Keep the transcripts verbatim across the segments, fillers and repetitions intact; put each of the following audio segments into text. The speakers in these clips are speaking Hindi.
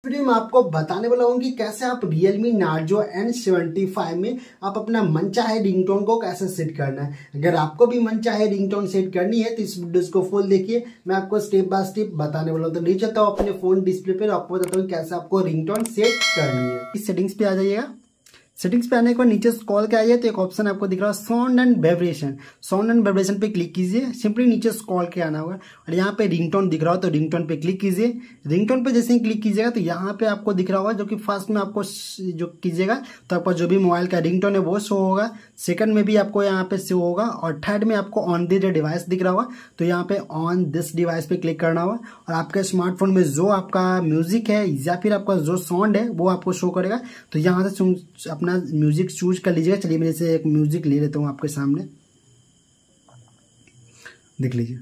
वीडियो में आपको बताने वाला हूँ कि कैसे आप Realme Narzo N seventy five में आप अपना मनचाहे रिंगटोन को कैसे सेट करना है। अगर आपको भी मनचाहे रिंगटोन सेट करनी है तो इस वीडियो को फुल देखिए, मैं आपको स्टेप बाय स्टेप बताने वाला हूँ। तो ले चलता हूँ अपने फोन डिस्प्ले पे, आपको बताता हूँ कैसे आपको रिंगटोन सेट करनी है। इस सेटिंग्स पे आ जाइएगा। सेटिंग्स पे आने के बाद नीचे स्क्रॉल के आइए तो एक ऑप्शन आपको दिख रहा है sound and vibration. Sound and vibration पे क्लिक कीजिए, सिंपली नीचे स्क्रॉल के आना होगा और यहाँ पे रिंगटोन दिख रहा हो तो रिंगटोन पे क्लिक कीजिए। रिंगटोन पे जैसे ही क्लिक कीजिएगा तो यहाँ पे आपको दिख रहा होगा, जो कि फर्स्ट में आपको जो कीजिएगा तो आपका जो भी मोबाइल का रिंगटोन है वो शो होगा, सेकंड में भी आपको यहाँ पे शो होगा और थर्ड में आपको ऑन द डिवाइस दिख रहा होगा तो यहाँ पे ऑन दिस डिवाइस पे क्लिक करना होगा और आपके स्मार्टफोन में जो आपका म्यूजिक है या फिर आपका जो साउंड है वो आपको शो करेगा। तो यहाँ से अपना म्यूजिक चूज कर लीजिएगा। चलिए मैं जैसे एक म्यूजिक ले लेता हूँ आपके सामने, देख लीजिए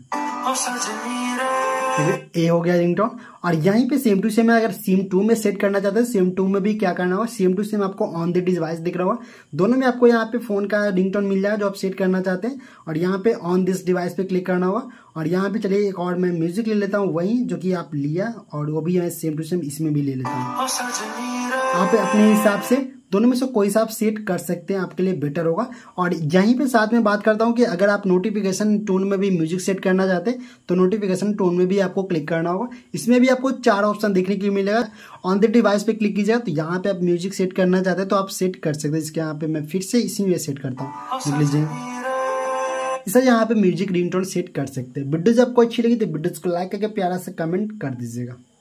ए हो गया रिंगटोन। और यहीं पे सेम टू सेम अगर सिम टू में सेट करना चाहते हैं, सिम टू में भी क्या करना होगा, सेम टू सेम आपको ऑन द डिवाइस दिख रहा होगा, दोनों में आपको यहाँ पे फोन का रिंगटोन मिल जाएगा जो आप सेट करना चाहते हैं और यहाँ पे ऑन दिस डिवाइस पे क्लिक करना होगा। और यहाँ पे चलिए एक और मैं म्यूजिक ले लेता हूँ वही जो कि आप लिया और वो भी सेम टू सेम इसमें भी ले लेता हूँ। आप अपने हिसाब से दोनों में से कोई सा आप सेट कर सकते हैं, आपके लिए बेटर होगा। और यहीं पे साथ में बात करता हूं कि अगर आप नोटिफिकेशन टोन में भी म्यूजिक सेट करना चाहते हैं तो नोटिफिकेशन टोन में भी आपको क्लिक करना होगा। इसमें भी आपको चार ऑप्शन देखने के लिए मिलेगा। ऑन द डिवाइस पे क्लिक कीजिएगा तो यहाँ पे आप म्यूजिक सेट करना चाहते हैं तो आप सेट कर सकते हैं। इसके यहाँ पे मैं फिर से इसी में सेट करता हूँ, देख लीजिए इसे यहाँ पे म्यूजिक रिंगटोन सेट कर सकते हैं। वीडियो जब आपको अच्छी लगी तो वीडियो को लाइक करके प्यारा से कमेंट कर दीजिएगा।